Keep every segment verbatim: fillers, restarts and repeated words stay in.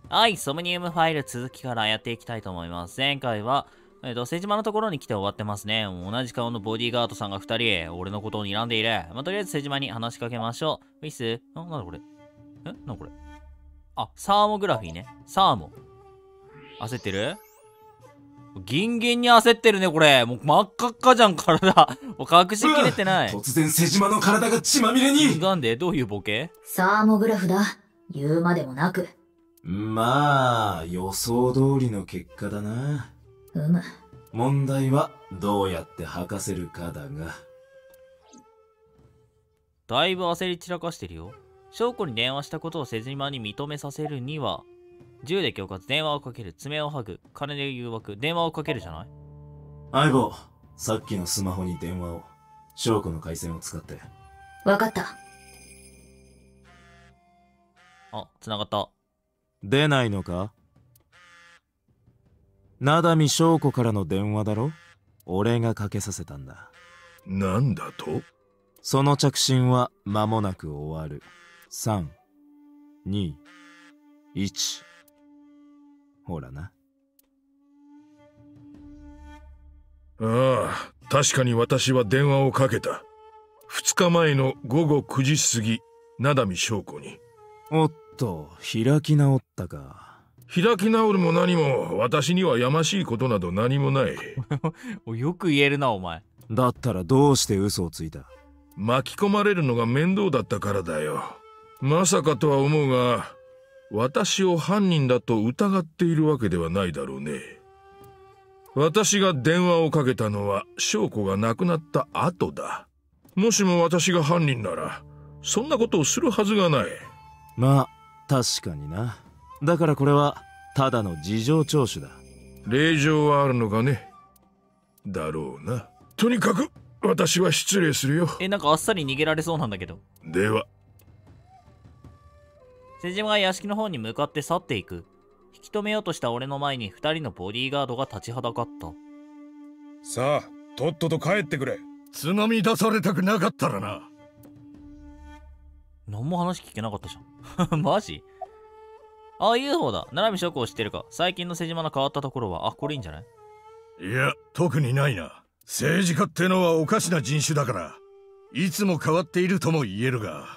はい、ソムニウムファイル続きからやっていきたいと思います。前回は、えっと、瀬島のところに来て終わってますね。同じ顔のボディーガードさんがふたり、俺のことを睨んでいる。まあ、とりあえず瀬島に話しかけましょう。ウィスあ、なんだこれえなんだこれあ、サーモグラフィーね。サーモ。焦ってるギンギンに焦ってるね、これ。もう真っ赤っかじゃん、体。もう隠しきれてない。 突然瀬島の体が血まみれに。 なんでどういうボケサーモグラフだ。言うまでもなく。 まあ、予想通りの結果だな。 うむ。 問題はどうやって吐かせるかだが。 だいぶ焦り散らかしてるよ。証拠に電話したことを瀬島に認めさせるには、銃で恐喝、電話をかける、爪を剥ぐ、金で誘惑、電話をかけるじゃない相棒、さっきのスマホに電話を。証拠の回線を使って。 わかった。 あ、繋がった。 出ないのか？灘見翔子からの電話だろ？俺がかけさせたんだ。 なんだと？ その着信は間もなく終わる。さん、に、いち。ほらな。 ああ、確かに私は電話をかけた。二日前の午後くじ過ぎ、灘見翔子に。 おっと、開き直ったか。 開き直るも何も、私にはやましいことなど何もない。 よく言えるな、お前。 だったらどうして嘘をついた？ 巻き込まれるのが面倒だったからだよ。まさかとは思うが、私を犯人だと疑っているわけではないだろうね。私が電話をかけたのは翔子が亡くなった後だ。もしも私が犯人ならそんなことをするはずがない。 まあ確かにな。だからこれはただの事情聴取だ。 令状はあるのかね。だろうな。とにかく私は失礼するよ。 え、なんかあっさり逃げられそうなんだけど。 では。 瀬島が屋敷の方に向かって去っていく。引き止めようとした俺の前に二人のボディーガードが立ちはだかった。 さあ、とっとと帰ってくれ。つまみ出されたくなかったらな。 何も話聞けなかったじゃん。マジあ、ユーフォー だ。七海翔子を知ってるか。最近の瀬島の変わったところは、あ、これいいんじゃない？ いや、特にないな。政治家ってのはおかしな人種だから、いつも変わっているとも言えるが。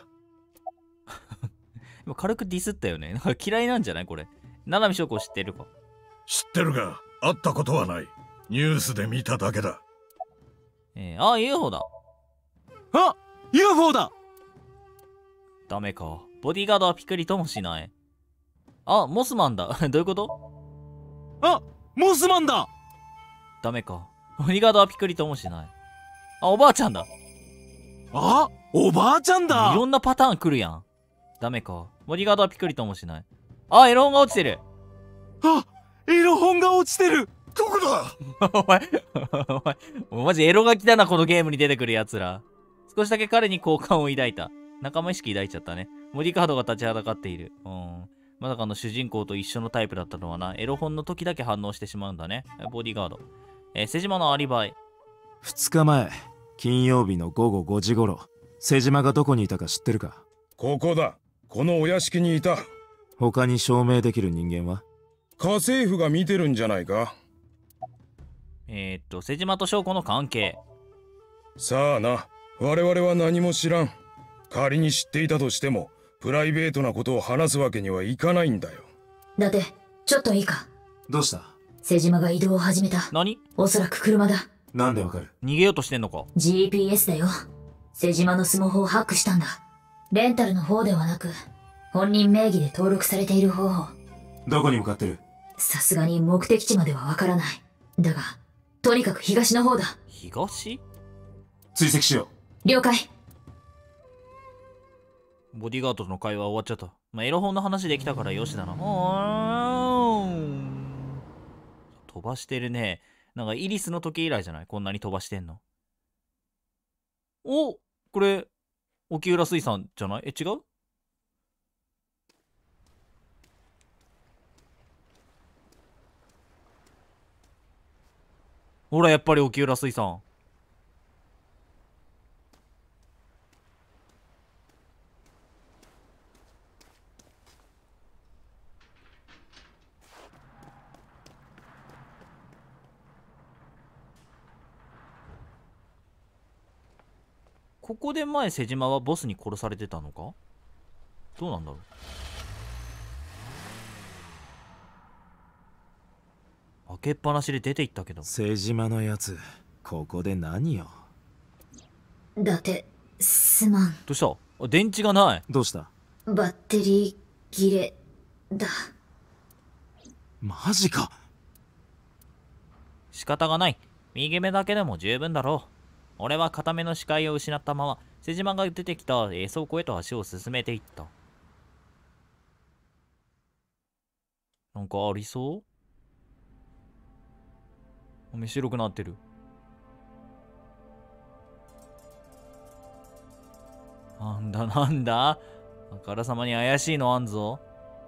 今軽くディスったよね。なんか嫌いなんじゃないこれ。七海翔子を知ってるか。 知ってるが、会ったことはない。ニュースで見ただけだ。 えー、あ、ユーフォー だ。 あ ユーフォー だ。 ダメか。ボディーガードはピクリともしない。あ、モスマンだ。どういうこと？ あモスマンだ。 ダメか。ボディーガードはピクリともしない。あ、おばあちゃんだ。 あおばあちゃんだ。 いろんなパターン来るやん。ダメか。ボディーガードはピクリともしない。あ、エロ本が落ちてる。 あエロ本が落ちてる。 どこだお前、お前、お前マジエロガキだな、このゲームに出てくる奴ら。少しだけ彼に好感を抱いた。仲間意識抱いちゃったね。ボディーガードが立ちはだかっている。うん。まさかの主人公と一緒のタイプだったのはな。エロ本の時だけ反応してしまうんだね。ボディーガード。えー、瀬島のアリバイ。 二日前、金曜日の午後ごじ頃、瀬島がどこにいたか知ってるか？ ここだ。このお屋敷にいた。 他に証明できる人間は？ 家政婦が見てるんじゃないか。 えー、っと、瀬島と翔子の関係。 さあな。我々は何も知らん。仮に知っていたとしても、プライベートなことを話すわけにはいかないんだよ。 だって、ちょっといいか。 どうした？ 瀬島が移動を始めた。 何？ おそらく車だ。 なんでわかる？ 逃げようとしてんのか？ ジーピーエス だよ。瀬島のスマホをハックしたんだ。レンタルの方ではなく、本人名義で登録されている方法。 どこに向かってる？ さすがに目的地まではわからない。だが、とにかく東の方だ。 東？ 追跡しよう。了解。 ボディーガードとの会話終わっちゃった。まあ、エロ本の話できたからよしだな。おー飛ばしてるね。なんかイリスの時以来じゃない？こんなに飛ばしてんの。お、これ、沖浦水産じゃない？え、違う？ほら、やっぱり沖浦水産。 ここで前瀬島はボスに殺されてたのか？どうなんだろう。開けっぱなしで出て行ったけど。 瀬島のやつここで何よ。 伊達、すまん。 どうした？あ、電池がない。 どうした？ バッテリー切れだ。 マジか。 仕方がない。右目だけでも十分だろう。俺は片目の視界を失ったまま瀬島が出てきたえ倉庫へと足を進めていった。なんかありそう？目白くなってる。なんだなんだ、あからさまに怪しいのあんぞ。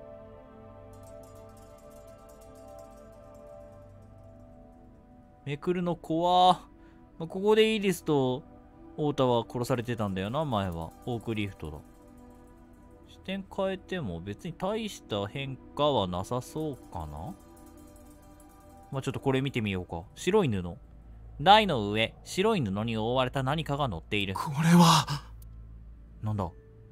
めくるの怖ー。ここでイリスと太田は殺されてたんだよな、前は。オークリフトだ。視点変えても別に大した変化はなさそうかな。まあちょっとこれ見てみようか。白い布。台の上、白い布に覆われた何かが乗っている。 これはなんだ？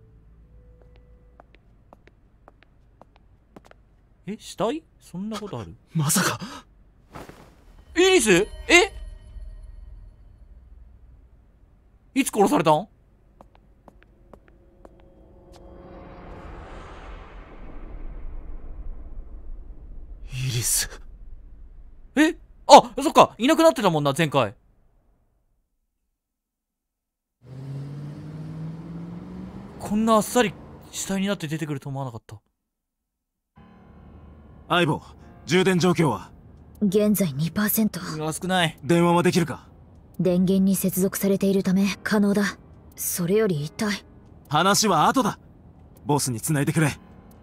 え、死体？そんなことある？ まさかイリス？え？いつ殺されたん？ イリス。 え？あ、そっか、いなくなってたもんな、前回。こんなあっさり死体になって出てくると思わなかった。 相棒、充電状況は？ 現在 にパーセント。 うわ、少ない。 電話はできるか？ 電源に接続されているため可能だ。それより一体。 話は後だ。ボスに繋いでくれ。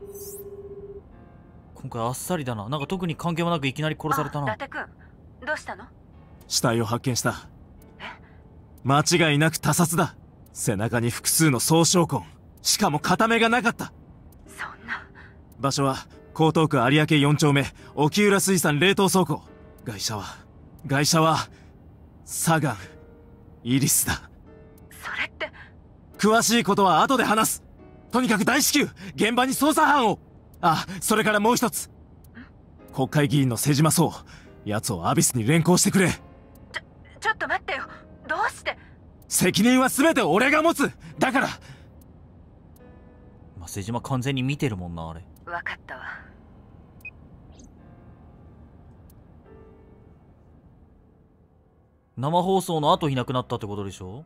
今回あっさりだな。なんか特に関係もなくいきなり殺されたな。 伊達くん、どうしたの？ 死体を発見した。間違いなく他殺だ。背中に複数の総称痕、しかも片目がなかった。 そんな。 場所は江東区有明よん丁目沖浦水産冷凍倉庫。外車は外車はサガンイリスだ。 それって。 詳しいことは後で話す。とにかく大至急現場に捜査班を。あ、それからもう一つ。国会議員の瀬島壮、奴をアビスに連行してくれ。 ちょちょっと待ってよ。どうして？ 責任は全て俺が持つ。だから。 まあ、瀬島完全に見てるもんな、あれ。 分かったわ。 生放送の後いなくなったってことでしょ？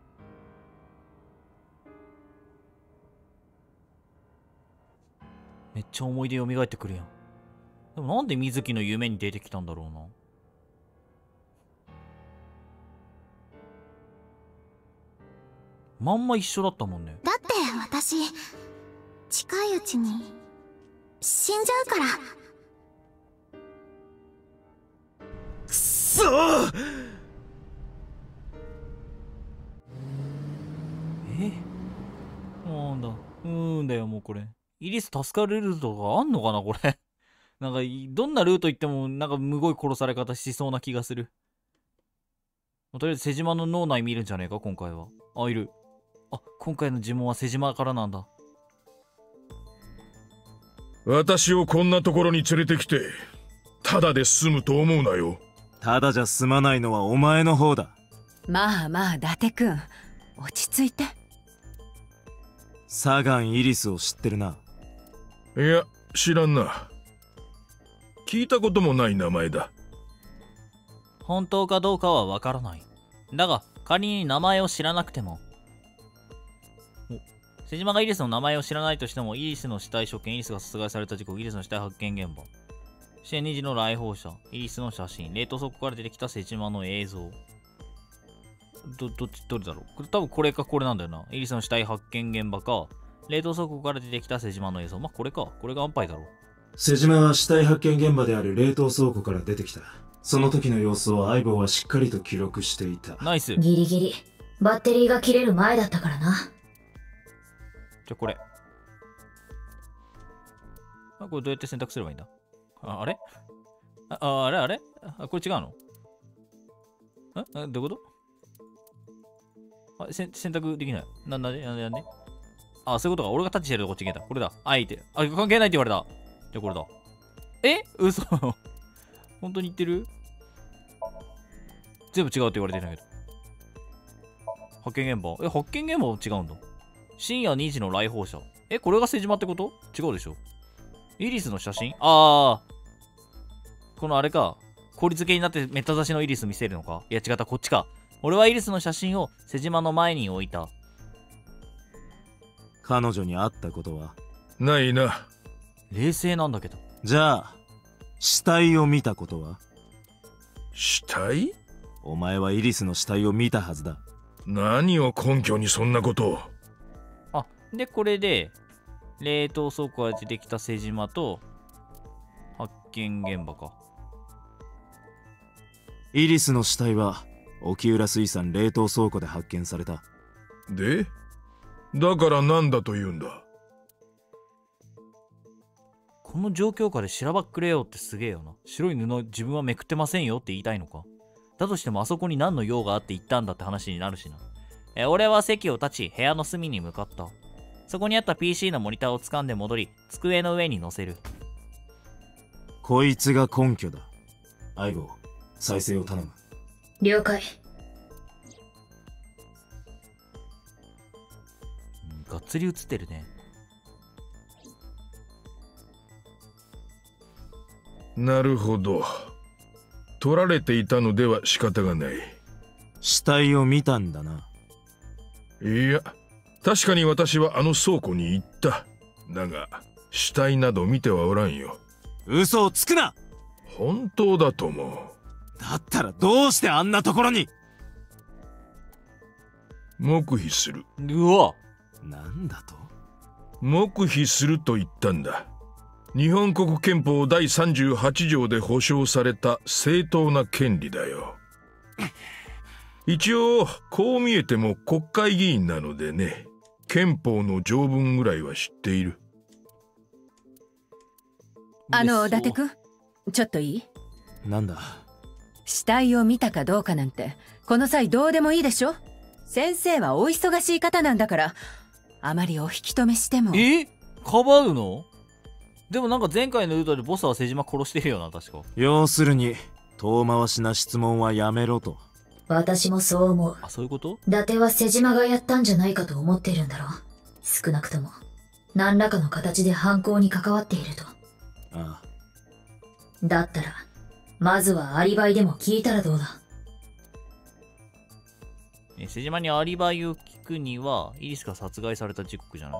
めっちゃ思い出蘇ってくるやん。でもなんで水木の夢に出てきたんだろうな。まんま一緒だったもんね。 だって私近いうちに死んじゃうから。 くそー。 え？なんだ。うーんだよ、もうこれ。イリス助かれるとかあんのかな、これ。なんか、どんなルート行っても、なんか、むごい殺され方しそうな気がする。とりあえず、瀬島の脳内見るんじゃねえか、今回は。あ、いる。あ、今回の呪文は瀬島からなんだ。 私をこんなところに連れてきて、ただで済むと思うなよ。 ただじゃ済まないのはお前の方だ。 まあまあ伊達くん、落ち着いて。 サガンイリスを知ってるな。 いや、知らんな。聞いたこともない名前だ。 本当かどうかはわからない。だが、仮に名前を知らなくても。お、瀬島がイリスの名前を知らないとしても、イリスの死体所見、イリスが殺害された時刻、イリスの死体発見現場。支援にじの来訪者、イリスの写真、冷凍倉庫から出てきた瀬島の映像。ど、どっち、どれだろう。これ多分これかこれなんだよな。イリスの死体発見現場か、冷凍倉庫から出てきた瀬島の映像。まあ、これか。これが安牌だろう。 瀬島は死体発見現場である冷凍倉庫から出てきた。その時の様子を相棒はしっかりと記録していた。 ナイス。 ギリギリ。バッテリーが切れる前だったからな。 じゃ、これ。あ、これどうやって選択すればいいんだ？あ、あれあ、あれあれあ、これ違うの？んあ、どういうこと？ あせ選択できない。なんでなんでなんであ、そういうことか。俺がタッチしてるとこっち行けた。これだ。あいて。あ、関係ないって言われた。じゃあこれだ。え嘘本当に言ってる？全部違うって言われてるんだけど。発見現場。え、発見現場も違うんだ。深夜にじの来訪者。え、これが瀬島ってこと？違うでしょ。イリスの写真？あー。このあれか。氷漬けになってメタ刺しのイリス見せるのか？いや違った、こっちか。俺はイリスの写真を瀬島の前に置いた。 彼女に会ったことは？ ないな。 冷静なんだけど。 じゃあ、死体を見たことは？ 死体？ お前はイリスの死体を見たはずだ。 何を根拠にそんなことを。 あ、で、これで、冷凍倉庫が出てきた瀬島と、発見現場か。 イリスの死体は、沖浦水産冷凍倉庫で発見された。 で？だからなんだと言うんだ。 この状況下でしらばっくれよってすげえよな。白い布自分はめくってませんよって言いたいのか。だとしてもあそこに何の用があって行ったんだって話になるしな。え、俺は席を立ち、部屋の隅に向かった。そこにあった ピーシー のモニターを掴んで戻り、机の上に乗せる。 こいつが根拠だ。相棒、再生を頼む。 了解。 うん、がっつり映ってるね。 なるほど。取られていたのでは仕方がない。 死体を見たんだな。 いや、確かに私はあの倉庫に行った。だが、死体など見てはおらんよ。 嘘をつくな！ 本当だと思う。 だったらどうしてあんなところに？ 黙秘する。 うわ！ なんだと？ 黙秘すると言ったんだ。日本国憲法だいさんじゅうはち条で保障された正当な権利だよ。一応こう見えても国会議員なのでね、憲法の条文ぐらいは知っている。 あの伊達くん、ちょっといい？ なんだ？ 死体を見たかどうかなんてこの際どうでもいいでしょ。先生はお忙しい方なんだから、あまりお引き止めしても。 え？かばうの？でもなんか前回のルートでボスは瀬島殺してるよな、確か。 要するに遠回しな質問はやめろと。 私もそう思う。 あ、そういうこと？ 伊達は瀬島がやったんじゃないかと思ってるんだろう。少なくとも何らかの形で犯行に関わっていると。 ああ。 だったらまずはアリバイでも聞いたらどうだ。 え、瀬島にアリバイを聞くにはイリスが殺害された時刻じゃない？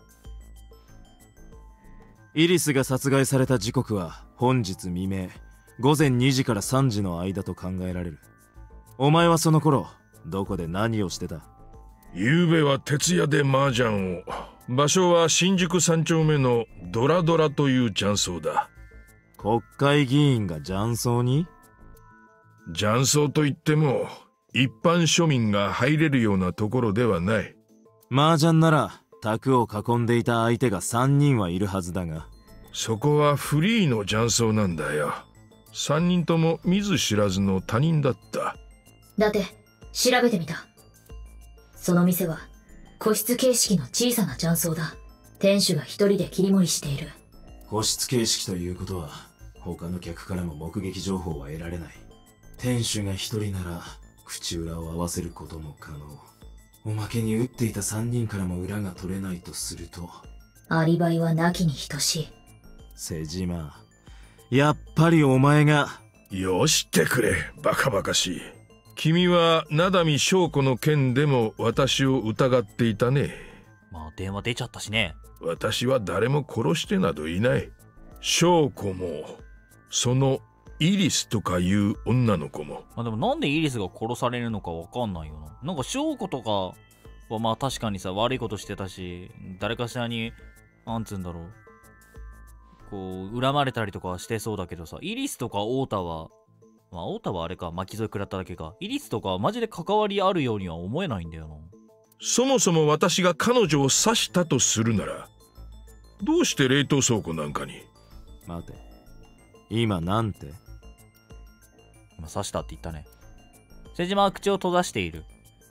イリスが殺害された時刻は本日未明午前にじからさんじの間と考えられる。お前はその頃どこで何をしてた？ 昨べは徹夜で麻雀を。場所は新宿三丁目のドラドラという雀荘だ。 国会議員が雀荘に？ 雀荘といっても一般庶民が入れるようなところではない。 麻雀なら卓を囲んでいた相手がさんにんはいるはずだが。 そこはフリーの雀荘なんだよ。さんにんとも見ず知らずの他人だった。 だって調べてみた。その店は個室形式の小さな雀荘だ。店主が一人で切り盛りしている。 個室形式ということは他の客からも目撃情報は得られない。店主が一人なら口裏を合わせることも可能。おまけに撃っていたさんにんからも裏が取れないとすると、 アリバイはなきに等しい。 瀬島、やっぱりお前が。 よしてくれ、バカバカしい。君は灘見翔子の件でも私を疑っていたね。 まあ電話出ちゃったしね。 私は誰も殺してなどいない。翔子もそのイリスとかいう女の子も。 まあでもなんでイリスが殺されるのかわかんないよな。なんか翔子とかはまあ確かにさ、悪いことしてたし、誰かしらになんつうんだろう、こう恨まれたりとかはしてそうだけどさ、イリスとかオータは、まあオータはあれか、巻き添え食らっただけか。イリスとかはマジで関わりあるようには思えないんだよな。 そもそも私が彼女を刺したとするなら、どうして冷凍倉庫なんかに？ 待て、今なんて？ 今刺したって言ったね。瀬島は口を閉ざしている。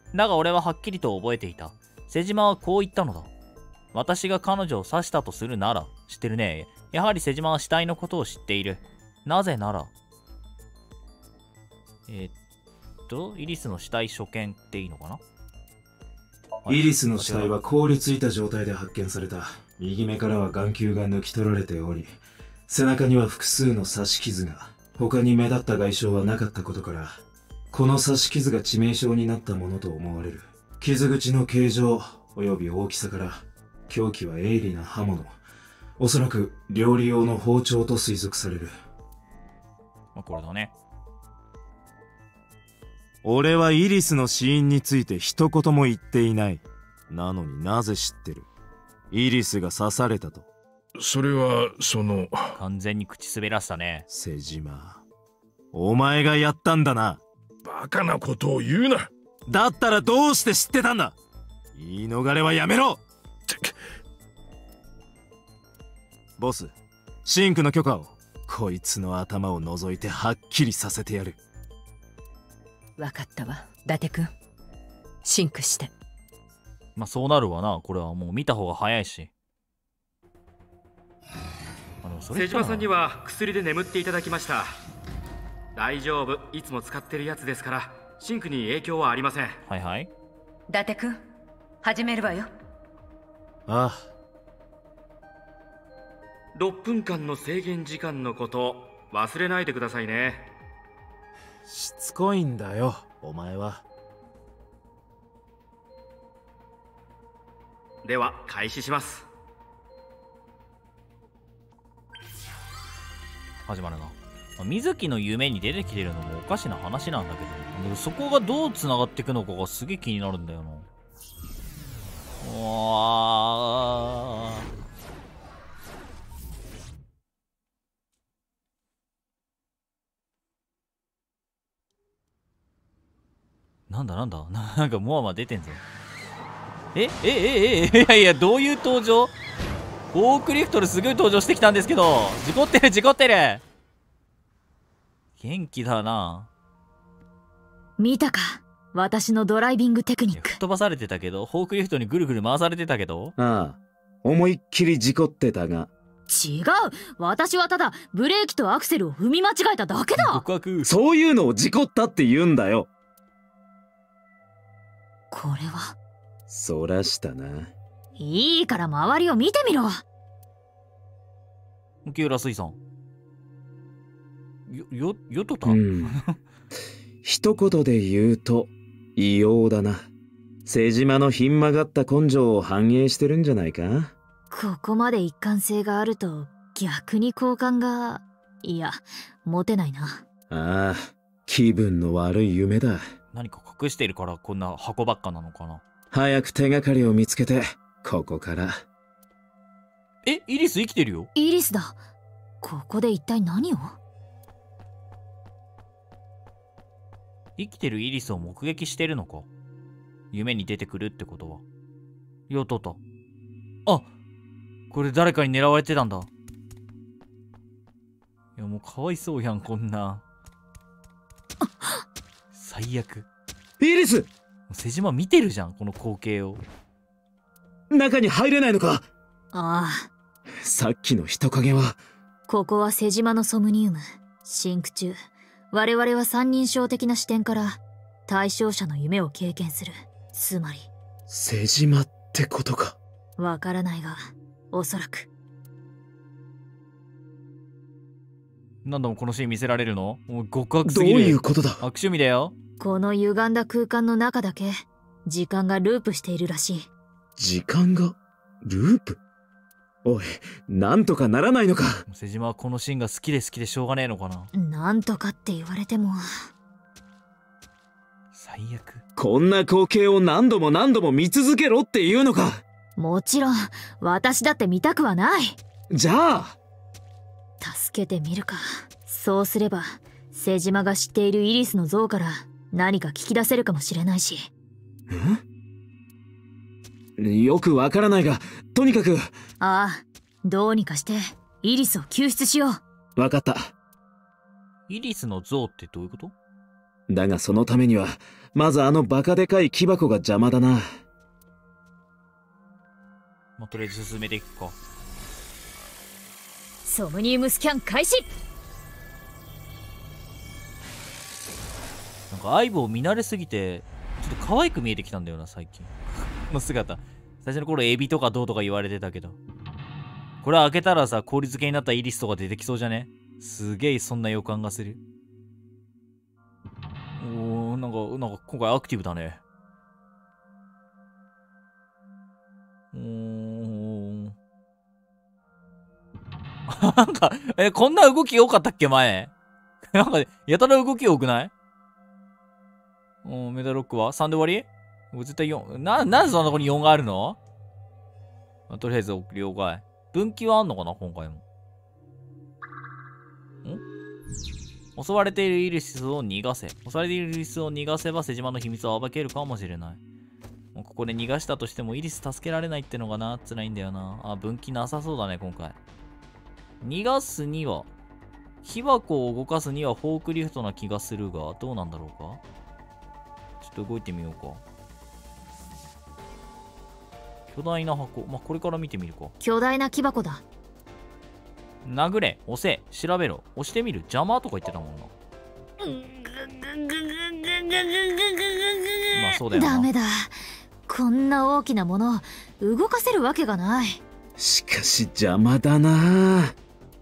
だが俺ははっきりと覚えていた。瀬島はこう言ったのだ。私が彼女を刺したとするなら、知ってるね。やはり瀬島は死体のことを知っている。なぜなら、えー、っと、イリスの死体所見っていいのかな。 イリスの死体は凍りついた状態で発見された。右目からは眼球が抜き取られており、背中には複数の刺し傷が、他に目立った外傷はなかったことから、この刺し傷が致命傷になったものと思われる。傷口の形状及び大きさから、凶器は鋭利な刃物、おそらく料理用の包丁と推測される。 まあ、これだね。 俺はイリスの死因について一言も言っていない。なのになぜ知ってる？イリスが刺されたと。 それはその完全に口滑らしたね。 瀬島、お前がやったんだな。 バカなことを言うな。 だったらどうして知ってたんだ。言い逃れはやめろ。ボス、シンクの許可を。こいつの頭を覗いてはっきりさせてやる。 分かったわ。伊達君、シンクして。 まあそうなるわな。これはもう見た方が早いし。 瀬島さんには薬で眠っていただきました。大丈夫、いつも使ってるやつですからシンクに影響はありません。 はいはい。 伊達君、始めるわよ。 ああ。 ろっぷんかんの制限時間のこと忘れないでくださいね。 しつこいんだよお前は。 では開始します。 始まるな。水木の夢に出てきてるのもおかしな話なんだけど、でもそこがどう繋がっていくのかがすげえ気になるんだよな。うわー、なんだなんだなんかモアマ出てんぞ。えええええいやいや、どういう登場？フォークリフトルすごい登場してきたんですけど、事故ってる事故ってる。元気だな。 見たか、私のドライビングテクニック。 吹っ飛ばされてたけど、フォークリフトにぐるぐる回されてたけど。 ああ、思いっきり事故ってたが。 違う、私はただブレーキとアクセルを踏み間違えただけだ。 告白。 そういうのを事故ったって言うんだよ。 これはそらしたな。 いいから周りを見てみろ。 木浦水産。よ、よ、よとた、 うん、一言で言うと異様だな。瀬島のひん曲がった根性を反映してるんじゃないか。 ここまで一貫性があると逆に好感が、いや、持てないな。 ああ、気分の悪い夢だ。 何か隠しているからこんな箱ばっかなのかな。 早く手がかりを見つけて、ここから。 え、イリス生きてるよ。 イリスだ。ここで一体何を？ 生きてるイリスを目撃してるのか。夢に出てくるってことは。よとった。あ、これ誰かに狙われてたんだ。いやもうかわいそうやん、こんな。最悪。 イリス！ 瀬島見てるじゃん、この光景を。 中に入れないのか？ ああ。 さっきの人影は。 ここは瀬島のソムニウム。シンク中、我々は三人称的な視点から対象者の夢を経験する。つまり瀬島ってことか。 わからないが、おそらく。 何度もこのシーン見せられるの？もう極悪すぎる。 どういうことだ？ 悪趣味だよ。 この歪んだ空間の中だけ時間がループしているらしい。 時間がループ？おい、なんとかならないのか。 瀬島はこのシーンが好きで好きでしょうがねえのかな。 なんとかって言われても。 最悪。 こんな光景を何度も何度も見続けろっていうのか。 もちろん私だって見たくはない。 じゃあ助けてみるか。そうすれば瀬島が知っているイリスの像から何か聞き出せるかもしれないし。 ん？よくわからないが、とにかく。 ああ、どうにかしてイリスを救出しよう。 わかった。 イリスの像ってどういうこと？ だがそのためには、まずあのバカでかい木箱が邪魔だな。 まあ、とりあえず進めていくか。 ソムニウムスキャン開始。 なんかアイボを見慣れすぎてちょっと可愛く見えてきたんだよな最近の姿。最初の頃エビとかどうとか言われてたけど、これ開けたらさ氷漬けになったイリスとか出てきそうじゃね？すげえそんな予感がする。おー、なんかなんか今回アクティブだね。うーんなんかえこんな動き多かったっけ前なんかやたら動き多くない？うん、メダルロックはさんで終わり？もう絶対よん。な、なんでそんなとこによんがあるの？まあ、とりあえず了解。分岐はあんのかな今回も。ん？襲われているイリスを逃がせ。襲われているイリスを逃がせば瀬島の秘密を暴けるかもしれない。もうここで逃がしたとしてもイリス助けられないってのがな、辛いんだよな。あ、分岐なさそうだね、今回。逃がすには、木箱を動かすにはフォークリフトな気がするが、どうなんだろうか？ちょっと動いてみようか。巨大な箱。まあ、これから見てみるか。 巨大な木箱だ。 殴れ、押せ、調べろ、押してみる、邪魔とか言ってたもんな。まあそうだよな。 ダメだ。こんな大きなもの動かせるわけがない。 しかし邪魔だな。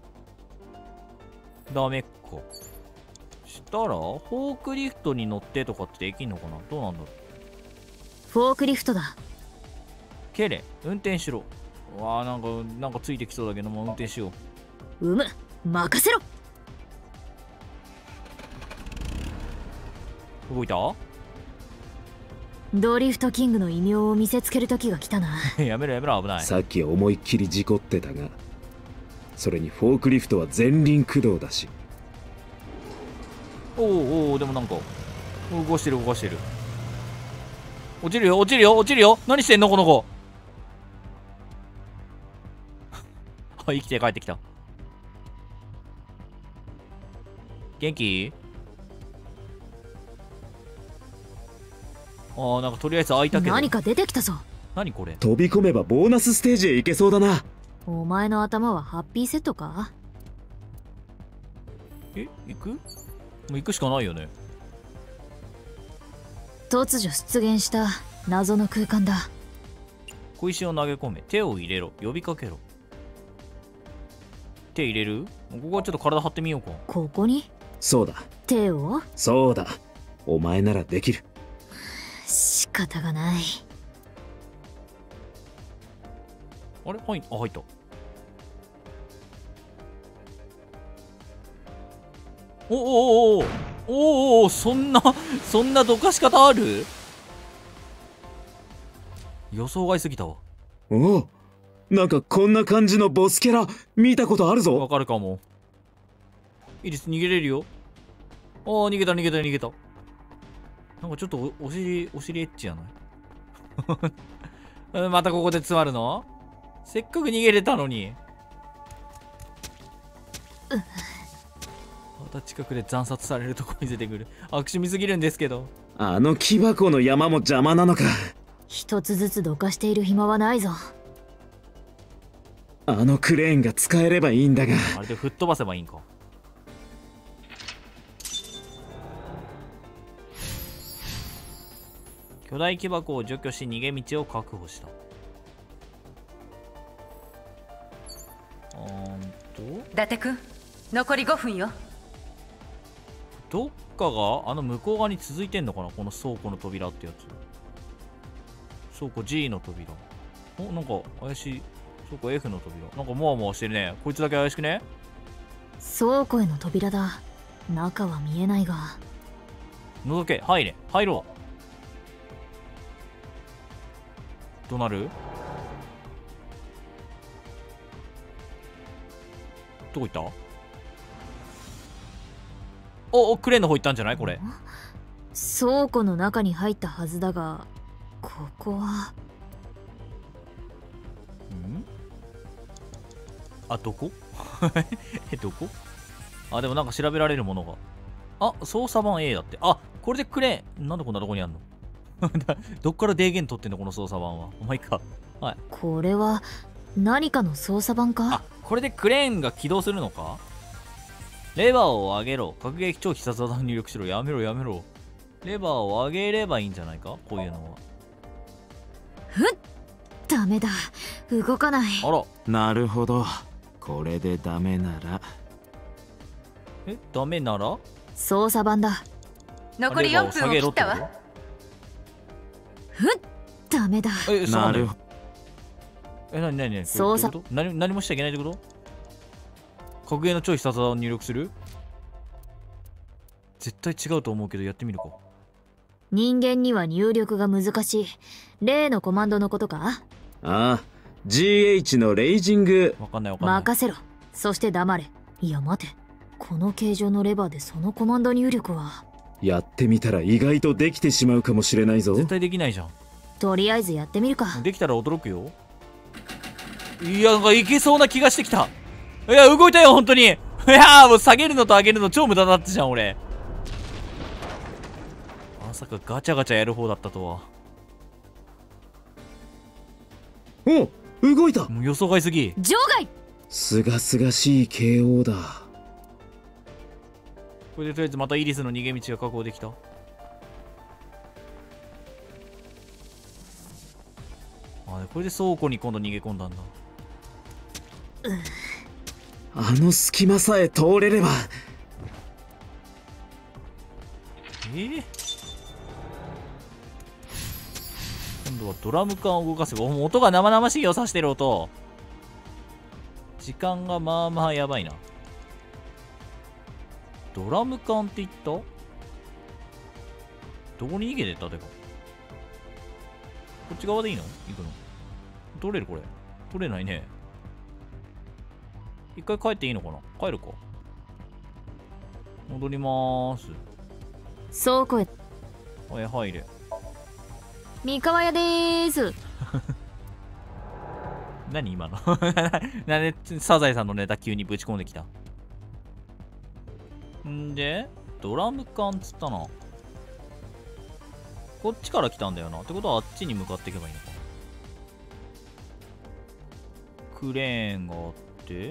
ダメか。したらフォークリフトに乗ってとかってできんのかな？どうなんだろう。 フォークリフトだ。 ケレ、運転しろ。うわあ、なんかなんかついてきそうだけども、運転しようむ、任せろ。 う。動いた？ ドリフトキングの異名を見せつける時が来たな。 やめろやめろ、危ない。 さっき思いっきり事故ってたが、それにフォークリフトは前輪駆動だし。 おおおお、でもなんか動かしてる動かしてる。落ちるよ落ちるよ落ちるよ。何してんのこの子あ、生きて帰ってきた。元気？あー、なんかとりあえず開いたけど。 何か出てきたぞ。 何これ？ 飛び込めばボーナスステージへ行けそうだな。 お前の頭はハッピーセットか？ え、行く？もう行くしかないよね。 突如出現した謎の空間だ。 小石を投げ込め、手を入れろ、呼びかけろ。手入れる？ここはちょっと体張ってみようか。 ここに？ そうだ。 手を？ そうだ。お前ならできる。 仕方がない。 あれ？はい、あ、入った。おおおおおお、そんなそんなどかし方ある？予想外すぎたわ。 おお、なんかこんな感じのボスキャラ見たことあるぞ。 わかるかも。イリス逃げれるよ。ああ、逃げた逃げた逃げた。なんかちょっと お, お尻お尻エッチやないまたここで詰まるの？せっかく逃げれたのに。また近くで惨殺されるとこ見せてくる。悪趣味すぎるんですけど。 あの木箱の山も邪魔なのか。 一つずつどかしている暇はないぞ。 あのクレーンが使えればいいんだが。 あれで吹っ飛ばせばいいんか。巨大木箱を除去し逃げ道を確保した。あーんと伊達くん、残りごふんよ。 どっかがあの向こう側に続いてんのかな、この倉庫の扉ってやつ。倉庫 G の扉。お、なんか怪しい。倉庫 F の扉。なんかモワモワしてるね。こいつだけ怪しくね？ 倉庫への扉だ。中は見えないが。 覗け、入れ、入ろう。どうなる？どこ行った？おお、クレーンの方行ったんじゃない？これ倉庫の中に入ったはずだが、ここは。 ん？あ、どこ？え、どこ？あ、でもなんか調べられるものが。あ、操作版 A だって。あ、 これでクレーン、なんでこんなとこにあんのどっから電源取ってんのこの操作盤は。お前か。はい。 これは何かの操作盤か？ あ、これでクレーンが起動するのか？レバーを上げろ。各撃超必殺技を入力しろ。やめろやめろ。レバーを上げればいいんじゃないか、こういうのは。 ふっ、ダメだ。動かない。 あら。 なるほど。これでダメなら。 え、ダメなら操作盤だ。 残りよんぷんを切ったわ。 ふっ、ダメだ。 え、 なるほど。 え、なになになに操作何何もしちゃいけないってこと？格ゲーの超必殺技を入力する？絶対違うと思うけどやってみるか。 人間には入力が難しい例のコマンドのことか？ ああ、ジーエイチ のレイジング。 わかんないわかんない。 任せろ。そして黙れ。いや待て、この形状のレバーでそのコマンド入力は。 やってみたら意外とできてしまうかもしれないぞ。 絶対できないじゃん。 とりあえずやってみるか。 できたら驚くよ。いや、なんかいけそうな気がしてきた。いや、動いたよ本当に。いやー、もう下げるのと上げるの超無駄だったじゃん俺。まさかガチャガチャやる方だったとは。 お、動いた。 もう予想外すぎ。 場外。 すがすがしい ケーオー だ。 これでとりあえずまたイリスの逃げ道が確保できた。あ、これで倉庫に今度逃げ込んだんだ。 あの隙間さえ通れれば。 えー、今度はドラム缶を動かせば、お音が生々しいよ、刺してる音。時間がまあまあやばいな。ドラム缶って言った？どこに逃げてったてか。こっち側でいいの？行くの？取れるこれ。取れないね。一回帰っていいのかな？帰るか。戻りまーす。 倉庫へ。 はい、入れ。 三河屋でーす。 何今のなんでサザエさんのネタ急にぶち込んできたんで、ドラム缶っつったな。こっちから来たんだよな。ってことはあっちに向かっていけばいいのか。クレーンがあって、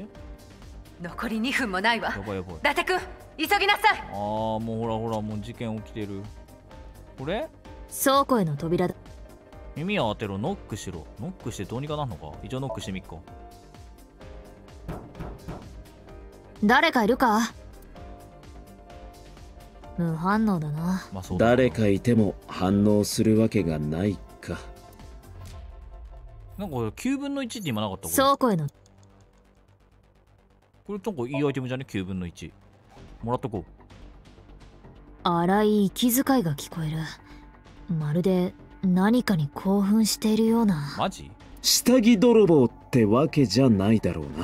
残りにふんもないわ。 やばいやばい。 伊達くん、急ぎなさい。 あー、もうほらほら、もう事件起きてる。これ倉庫への扉だ。 耳を当てろ、ノックしろ。ノックしてどうにかなんのか。一応ノックしてみっか。 誰かいるか？無反応だな。 まあそうだな。 誰かいても反応するわけがないか。 なんかきゅうぶんのいちって今なかった？これ倉庫への。 これなんかいいアイテムじゃね？ きゅうぶんのいち。もらっとこう。 荒い息遣いが聞こえる。まるで何かに興奮しているような。 マジ？ 下着泥棒ってわけじゃないだろうな。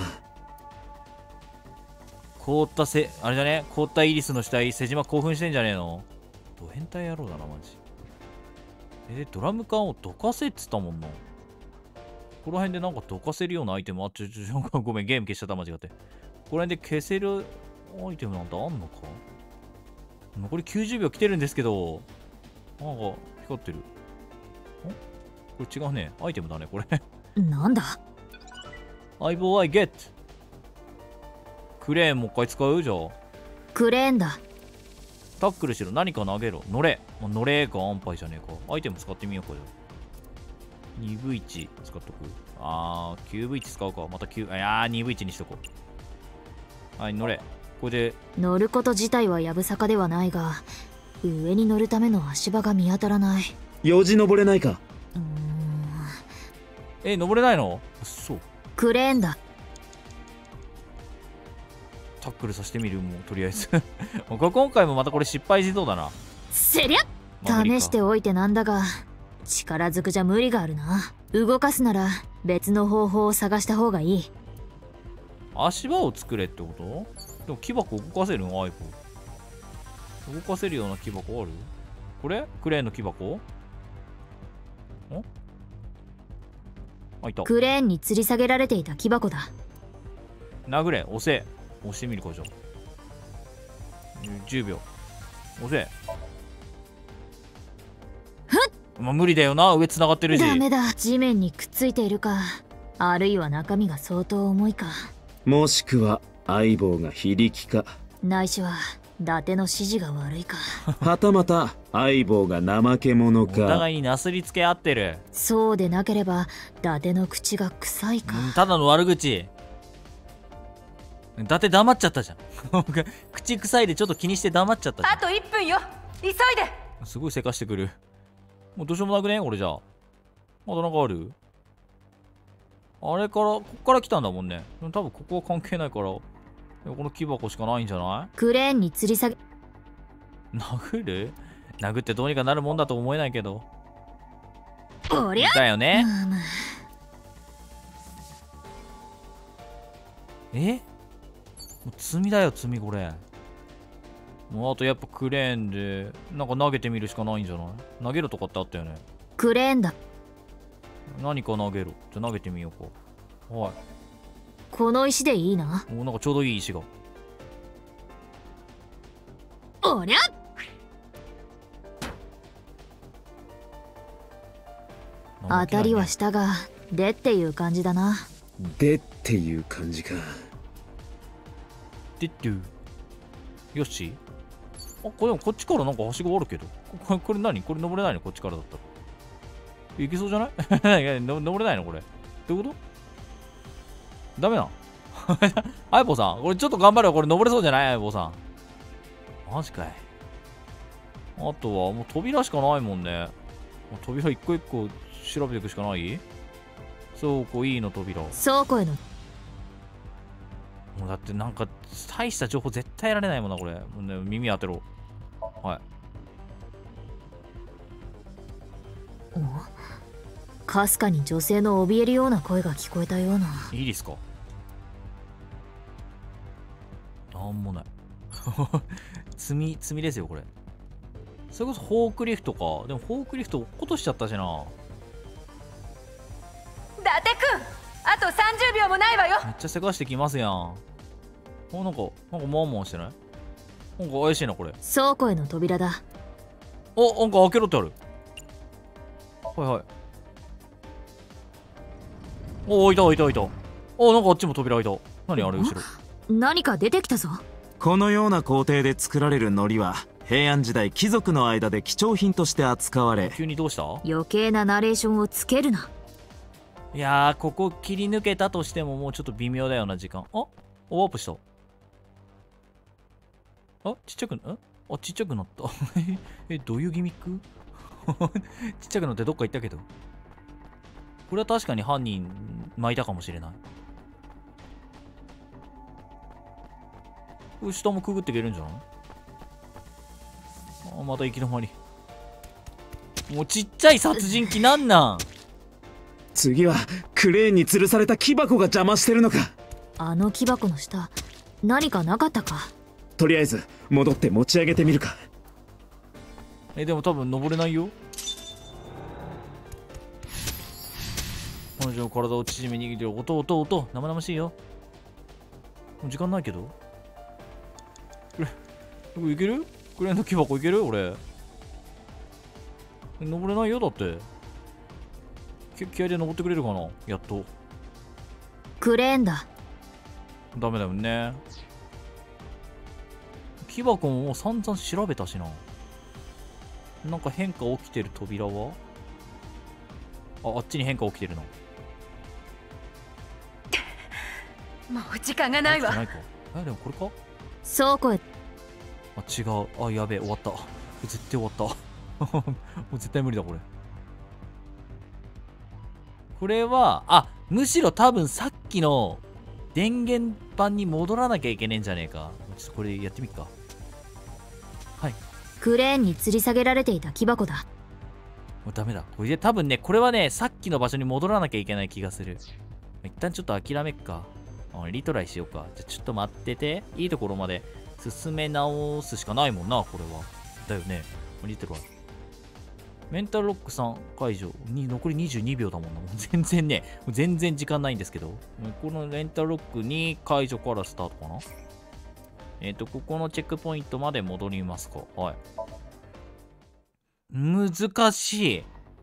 凍ったせ、あれじゃね？凍ったイリスの死体、瀬島興奮してんじゃねえの？ド変態野郎だな、マジ。え、ドラム缶をどかせっつったもんな。ここら辺でなんかどかせるようなアイテムあっちょちょちょごめん、ゲーム消しちゃった、間違って。ここら辺で消せるアイテムなんてあんのか？残りきゅうじゅうびょう来てるんですけど、なんか光ってる。ん？これ違うね。アイテムだね、これ。 なんだ？ 相棒アイゲット。クレーンもう一回使う？じゃあ。 クレーンだ。 タックルしろ。何か投げろ。乗れ。もう乗れか、安牌じゃねえか。アイテム使ってみようか、じゃあ。にブイいち 使っとく。あー、きゅうブイいち使うか。またきゅう、いやー、にブイいちにしとこう。はい、乗れ。これで。 乗ること自体はやぶさかではないが、上に乗るための足場が見当たらない。 よじ登れないか？ うーん。 え、登れないの？そう。 クレーンだ。 タックルさせてみる、もうとりあえず今回もまたこれ失敗しそうだな。 せりゃ試しておいてなんだが、力ずくじゃ無理があるな。動かすなら別の方法を探した方がいい。 足場を作れってこと？でも木箱動かせるの？アイポン動かせるような木箱ある？これクレーンの木箱？ん？あ、いた。 クレーンに吊り下げられていた木箱だ。 殴れ、押せ。押してみるか、じゃあ。じゅうびょう。押せ。 まあ無理だよな、上繋がってるし。 ダメだ。地面にくっついているか、あるいは中身が相当重いか、 もしくは相棒が非力か、 ないしは伊達の指示が悪いか。 はたまた相棒が怠け者おか。 互いになすりつけ合ってる。 そうでなければ伊達の口が臭いか。 うん、ただの悪口。伊達黙っちゃったじゃん。口臭いでちょっと気にして黙っちゃったじゃん。 あといっぷんよ、急いですごいせかしてくる。もうどうしようもなくね、俺じゃあ。まだなんかある？あれから、こっから来たんだもんね。多分ここは関係ないから、この木箱しかないんじゃない？ クレーンに吊り下げ。 殴る？殴ってどうにかなるもんだと思えないけど。 おりゃだよね。 まあまあ、 え？もう積みだよ、積みこれ。もうあとやっぱクレーンで、なんか投げてみるしかないんじゃない？投げるとかってあったよね。 クレーンだ。 何か投げる。じゃあ投げてみようか。はい。 この石でいいな。 お、なんかちょうどいい石が。 おりゃ当たりはしたが、でっていう感じだな。 でっていう感じか。 でっていう。よし。あ、これでもこっちからなんかはしごあるけど。これ、これ何？これ登れないの？こっちからだったら。いけそうじゃないいやの登れないのこれ。どういうこと？ダメなの相棒さん、これちょっと頑張れよ。これ登れそうじゃない相棒さん。マジかい。あとはもう扉しかないもんね。もう扉一個一個調べていくしかない？そうこういいの扉。 倉庫への。 もうだってなんか大した情報絶対得られないもんなこれ。もうね、耳当てろ。はい。 かすかに女性の怯えるような声が聞こえたような。 いいですか？なんもない。積み、積みですよこれ。それこそフォークリフトか。でもフォークリフト落っことしちゃったしな。 伊達くん、あとさんじゅうびょうもないわよ。 めっちゃせかしてきますやん。あ、なんか、なんかモンモンしてない？なんか怪しいなこれ。 倉庫への扉だ。 お、なんか開けろってある。はいはい。おー、いたいたいた。お、なんかあっちも扉開いた。何あれ後ろ。 何か出てきたぞ。 このような工程で作られる糊は平安時代貴族の間で貴重品として扱われ、 急にどうした？ 余計なナレーションをつけるな。 いやー、ここ切り抜けたとしてももうちょっと微妙だよな時間。あ、おワープした。あ、ちっちゃくな、あ、ちっちゃくなった。え、どういうギミックちっちゃくなってどっか行ったけど。これは確かに犯人巻いたかもしれない。これ下もくぐっていけるんじゃない？あ、また行き止まり。もうちっちゃい殺人鬼なんなん？ 次はクレーンに吊るされた木箱が邪魔してるのか。 あの木箱の下、何かなかったか。 とりあえず戻って持ち上げてみるか。 え、でも多分登れないよ。彼女の体を縮め握る音音音生々しいよ。もう時間ないけど。これいける？クレーンの木箱いける？俺登れないよ。だってき気合で登ってくれるかな。やっと。 クレーンだ。 ダメだよね。木箱ももう散々調べたしな。なんか変化起きてる扉はあ、あっちに変化起きてるな。 もう時間がないわ。 ないか。え、でもこれか？ 倉庫へ。 あ、違う。あ、やべえ、終わった。絶対終わった。もう絶対無理だ、これ。これは、あ、むしろ多分さっきの電源盤に戻らなきゃいけねえんじゃねえか。ちょっとこれやってみっか。はい。 クレーンに吊り下げられていた木箱だ。 もうダメだ。これで多分ね、これはね、さっきの場所に戻らなきゃいけない気がする。一旦ちょっと諦めっか。リトライしようか。じゃあちょっと待ってて。いいところまで進め直すしかないもんな、これは。だよね。リトライ。メンタルロックさん解除に残りにじゅうにびょうだもんな。もう全然ね、もう全然時間ないんですけど。このメンタルロックに解除からスタートかな。えっと、ここのチェックポイントまで戻りますか。はい。難しい。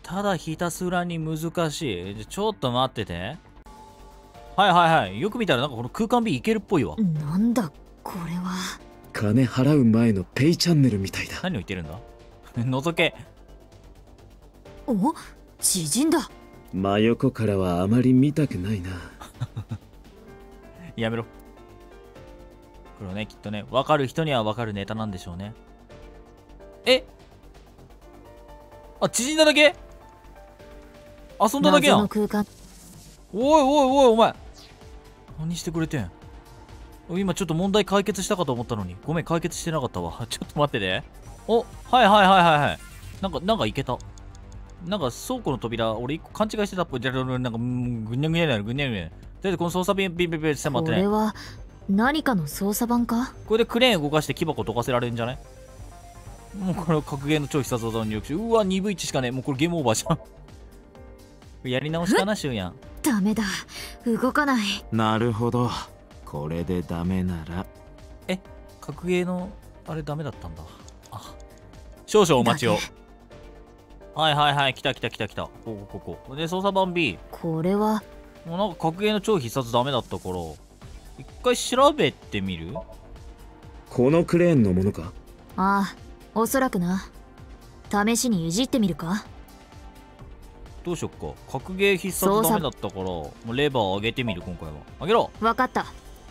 ただひたすらに難しい。ちょっと待ってて。はいはいはい。よく見たらなんかこの空間 B いけるっぽいわ。 なんだこれは。 金払う前のペイチャンネルみたいだ。 何を言ってるんだ覗け。 お、縮んだ。 真横からはあまり見たくないな。 やめろ。これね、きっとね、分かる人には分かるネタなんでしょうね。えあ、縮んだだけ遊んだだけやん。おいおいおいお前、何してくれてん。今ちょっと問題解決したかと思ったのに、ごめん、解決してなかったわ。ちょっと待ってて。お、はいはいはいはいはい。なんか、なんかいけた。なんか倉庫の扉、俺一個勘違いしてたっぽい。なんか、ぐにゃぐにゃぐにゃぐにゃぐにゃ。とりあえずこの操作ビンビンビンビンして待ってね。 これは何かの操作盤か。 これでクレーン動かして木箱溶かせられるんじゃない？もうこれ格ゲーの超必殺技を入力し、うわ、にぶいちしかね、もうこれゲームオーバーじゃん。やり直しかな、シュウヤン。 ダメだ、動かない。 なるほど。これでダメなら。 え、格ゲーのあれダメだったんだ。あ、少々お待ちを。はいはいはい、来た来た来た来た。ここここ。で、操作盤 B。 これはもうなんか格ゲーの超必殺ダメだったから、一回調べてみる？ このクレーンのものか？ ああ、おそらくな。試しにいじってみるか。 どうしよっか。格ゲー必殺ダメだったから、もうレバー上げてみる、今回は。上げろ。 わかった。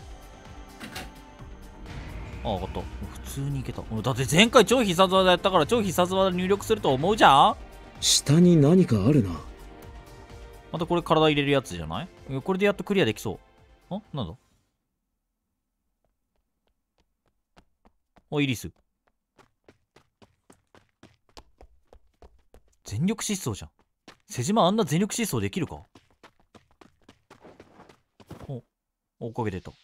あ、上がった。普通にいけた。だって前回超必殺技やったから超必殺技入力すると思うじゃん。 下に何かあるな。 またこれ体入れるやつじゃない？いやこれでやっとクリアできそう。あ、なんだ？あ、イリス。全力疾走じゃん。瀬島あんな全力疾走できるか？お、追っかけてた。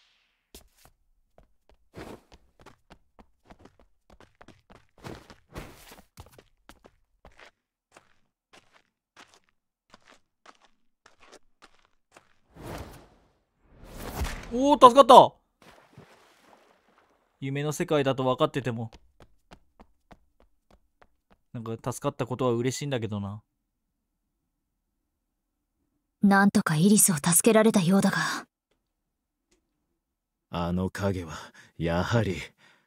おお、助かった。夢の世界だと分かっててもなんか助かったことは嬉しいんだけどな。 なんとかイリスを助けられたようだが。 あの影はやはり。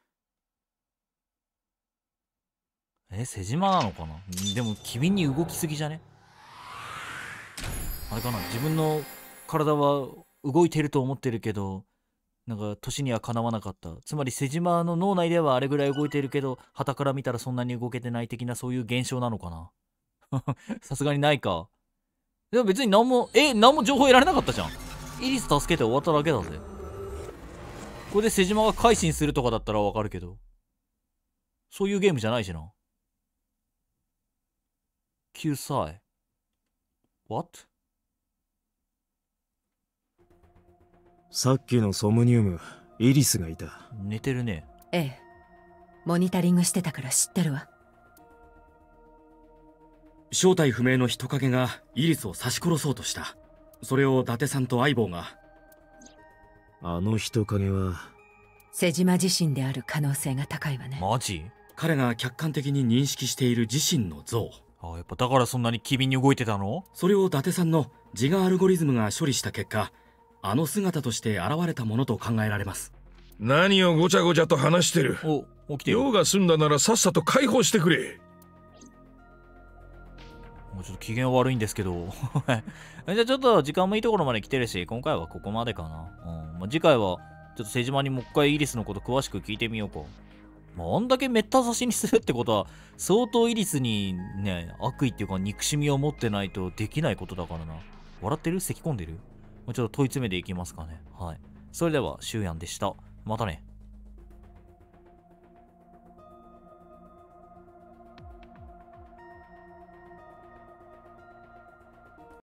え、瀬島なのかな。でも機敏に動きすぎじゃね？あれかな、自分の体は動いてると思ってるけど、なんか年にはかなわなかった。つまり瀬島の脳内ではあれぐらい動いてるけど、傍から見たらそんなに動けてない的な、そういう現象なのかな。さすがにないか。でも別に何も、え、何も情報得られなかったじゃん。イリス助けて終わっただけだぜ。これで瀬島が改心するとかだったらわかるけど、そういうゲームじゃないしな。救済 What？ さっきのソムニウム、イリスがいた。 寝てるね。 ええ、モニタリングしてたから知ってるわ。 正体不明の人影がイリスを刺し殺そうとした。それを伊達さんと相棒が。 あの人影は瀬島自身である可能性が高いわね。 マジ？ 彼が客観的に認識している自身の像。 あ、やっぱだからそんなに機敏に動いてたの？ それを伊達さんの自我アルゴリズムが処理した結果、あの姿として現れたものと考えられます。 何をごちゃごちゃと話してる。 お、起きてる。 用が済んだならさっさと解放してくれ。 もうちょっと機嫌悪いんですけど。じゃあちょっと時間もいいところまで来てるし、今回はここまでかな。うん。まあ、次回はちょっと瀬島にもう一回イリスのこと詳しく聞いてみようか。まあ、あんだけめった刺しにするってことは、相当イリスにね、悪意っていうか憎しみを持ってないとできないことだからな。笑ってる？咳込んでる？ちょっと問い詰めていきますかね。はい。それでは、シュウヤンでした。またね。